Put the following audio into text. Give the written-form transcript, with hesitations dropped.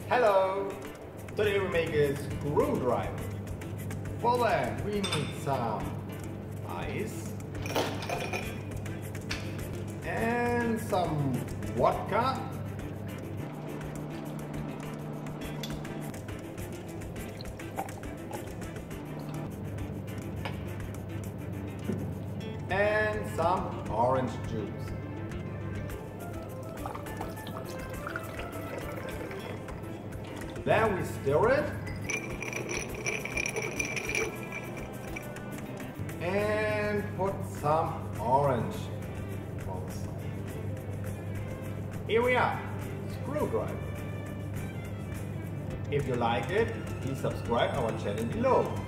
Hello! Today we make a screwdriver. For that we need some ice and some vodka and some orange juice. Then we stir it and put some orange on the side. Here we are, screwdriver. If you like it, please subscribe our channel below.